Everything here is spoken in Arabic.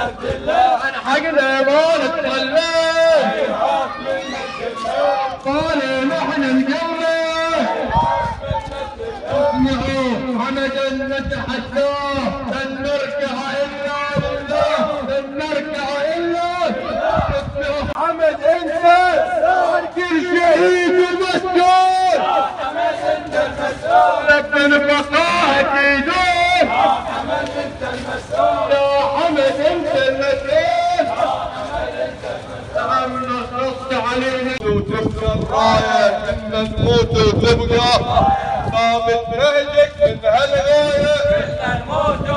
عن حقنا ما نتخلى طالع نحن القوة اسمعوا حمدا نتحداه لن نركع الا لله لن نركع الا اسمعوا حمد انت عن كل شهيد ومسجون حمد انت المسؤول لك من بقاءك يدور حمد انت المسؤول يا حمد انت المسؤول حمد انت المسؤول نص علينا وتبقى الرايه كنا نموت وتبقى قامت نهجك من هالغايه كنا نموت